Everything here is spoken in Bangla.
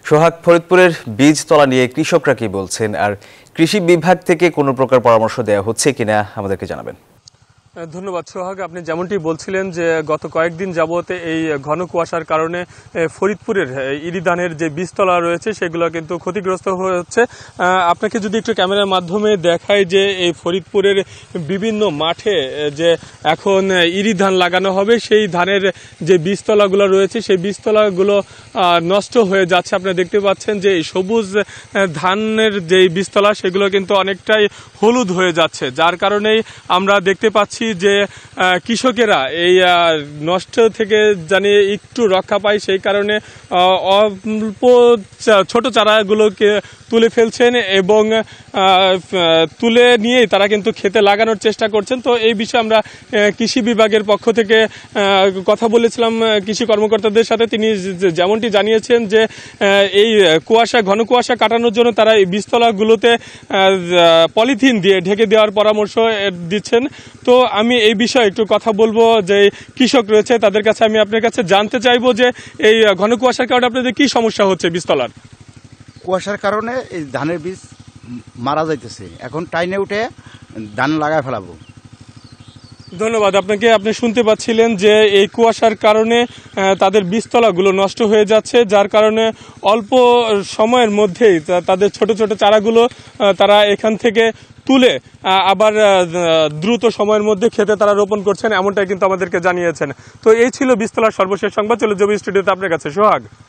সোহাগ, ফরিদপুরের বীজতলা নিয়ে কৃষকরা কি বলছেন, আর কৃষি বিভাগ থেকে কোনো প্রকার পরামর্শ দেওয়া হচ্ছে কিনা আমাদেরকে জানাবেন। ধন্যবাদ সোহাগ। আপনি যেমনটি বলছিলেন যে গত কয়েকদিন যাবতে এই ঘন কুয়াশার কারণে ফরিদপুরের ইরি ধানের যে বীজতলা রয়েছে সেগুলো কিন্তু ক্ষতিগ্রস্ত হচ্ছে। আপনাকে যদি একটু ক্যামেরার মাধ্যমে দেখায় যে এই ফরিদপুরের বিভিন্ন মাঠে যে এখন ইরি ধান লাগানো হবে, সেই ধানের যে বীজতলাগুলো রয়েছে সেই বীজতলাগুলো নষ্ট হয়ে যাচ্ছে। আপনারা দেখতে পাচ্ছেন যে এই সবুজ ধানের যে বীজতলা সেগুলো কিন্তু অনেকটাই হলুদ হয়ে যাচ্ছে, যার কারণেই আমরা দেখতে পাচ্ছি যে কৃষকেরা এই নষ্ট থেকে জানি একটু রক্ষা পায়, সেই কারণে অল্প ছোট চারাগুলোকে তুলে ফেলছেন এবং তুলে নিয়েই তারা কিন্তু খেতে লাগানোর চেষ্টা করছেন। তো এই বিষয়ে আমরা কৃষি বিভাগের পক্ষ থেকে কথা বলেছিলাম কৃষি কর্মকর্তাদের সাথে। তিনি যেমনটি জানিয়েছেন যে এই ঘন কুয়াশা কাটানোর জন্য তারা এই বীজতলাগুলোতে পলিথিন দিয়ে ঢেকে দেওয়ার পরামর্শ দিচ্ছেন। তো আমি এই বিষয়ে একটু কথা বলবো, যে কৃষক রয়েছে তাদের কাছে আমি আপনার কাছে জানতে চাইবো যে এই ঘন কুয়াশার কারণে আপনাদের কি সমস্যা হচ্ছে? বীজতলার কুয়াশার কারণে এই ধানের বীজ মারা যাইতেছে, এখন টাইনে উঠে ধান লাগায় ফেলাবো। ধন্যবাদ আপনাকে। আপনি শুনতে পাচ্ছিলেন যে এই কুয়াশার কারণে তাদের বীজতলাগুলো নষ্ট হয়ে যাচ্ছে, যার কারণে অল্প সময়ের মধ্যেই তাদের ছোট ছোট চারাগুলো তারা এখান থেকে তুলে আবার দ্রুত সময়ের মধ্যে খেতে তারা রোপণ করছেন, এমনটাই কিন্তু আমাদেরকে জানিয়েছেন। তো এই ছিল বীজতলার সর্বশেষ সংবাদ। চলে যাবো স্টুডিওতে আপনার কাছে। সোহাগ।